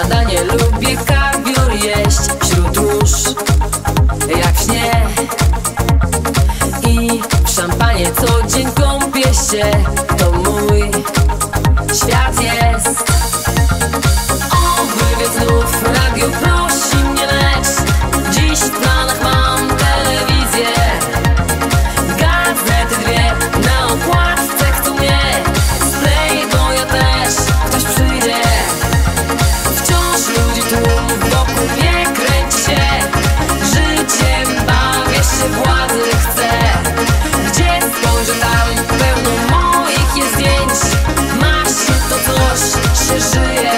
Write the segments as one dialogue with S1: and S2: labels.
S1: śniadanie lubię kawior jeść wśród łóż, jak w śnie. I w szampanie co dzień kąpię się. To mój świat jest. O wywiad znów radio prosi mnie, lecz dziś w planach mam telewizję. Gazety dwie na okładce chcą mnie. Z Playboya też ktoś przyjdzie. Wciąż ludzi tłum wokół mnie kręci się. Życiem bawię się, władzy chcę. Gdzie spojrzę tam pełno moich jest zdjęć. Ma się to coś, się żyje.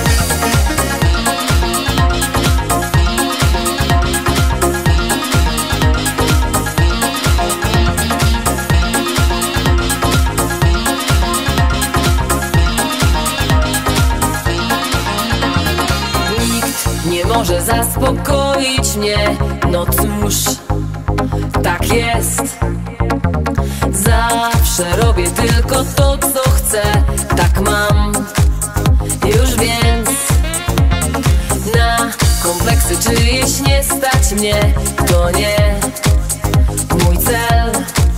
S1: Nie może zaspokoić mnie, no cóż, tak jest. Zawsze robię tylko to, co chcę. Tak mam już, więc na kompleksy czyjeś nie stać mnie. To nie mój cel.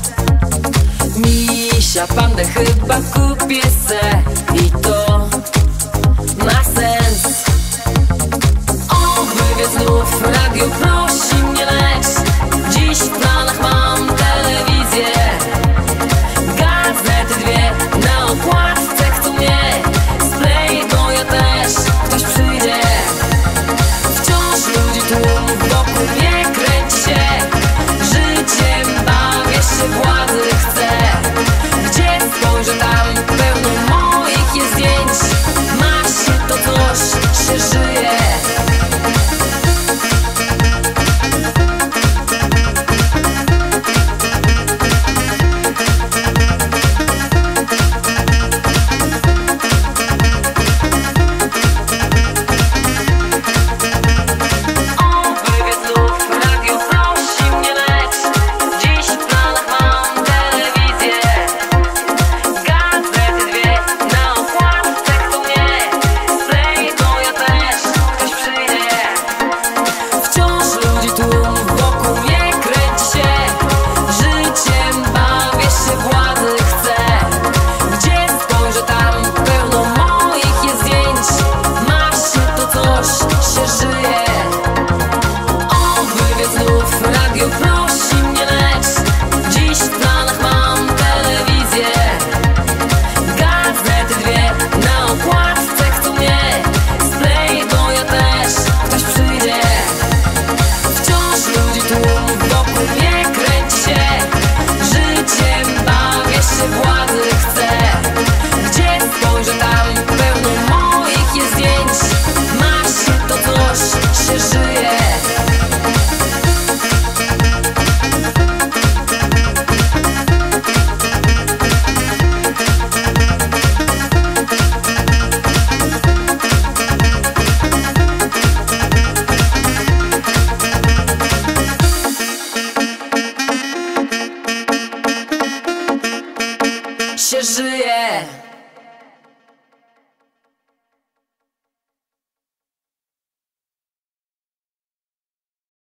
S1: Misia pandę chyba kupię se i to ma sens. Znów radio prosi mnie, lecz dziś w planach mam telewizję. Gazety dwie na okładce chcą mnie. Z Playboya też ktoś przyjdzie. Wciąż ludzi tłum wokół mnie kręci się. Życiem bawię się, władzy chcę. Gdzie spojrzę tam pełno moich jest zdjęć. Ma się to coś, się żyje. Się żyje.